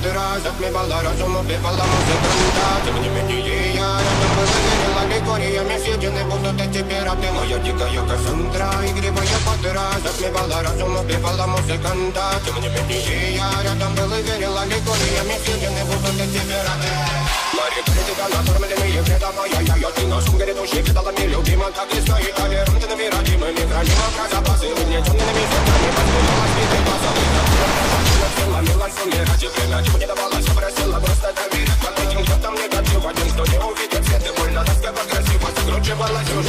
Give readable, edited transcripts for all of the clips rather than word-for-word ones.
раз затмевала разум, убивала музыканта. Тем не менее я рядом была, верила легориями съедены будут эти пираты. Моя дикая Кассандра, игривая пантера, затмевала разум, убивала музыканта. Тем не менее я рядом был и верила легориями съедены будут эти пираты. Мари критика, накормленные предавая я ты на сум грядущий кидалами любима, как леска и толерантны невыразимы, храним про запасы, угнетенными сердцами, воспринималась битой базовой. Милан суммирать и время чего не давалось, попросила просто доверять. Под этим кто-то мне готов, один, кто не увидит свет, и больно тоска красиво закручивалась уже.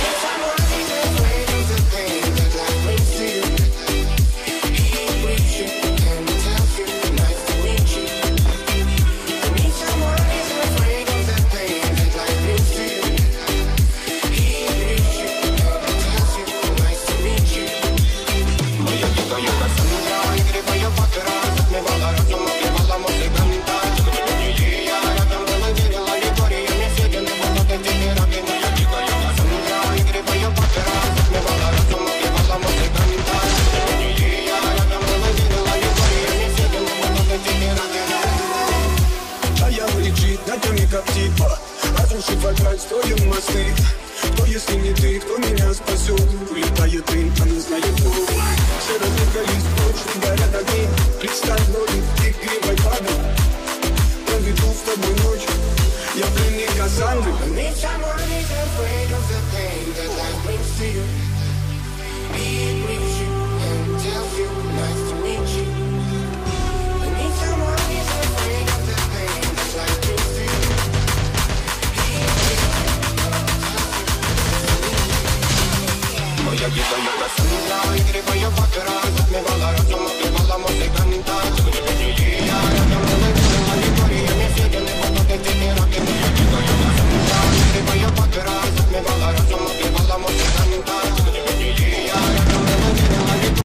Разрушить вокруг строим мосты. Кто, если не ты, кто меня спасет? Улетает дым, а не знает кто. Все разбегались прочь, горят огни. Представь ноги, ты игривой падай. Проведу с тобой ночь, я пленник Кассандры. Я дикая Кассандра, игривая пантера,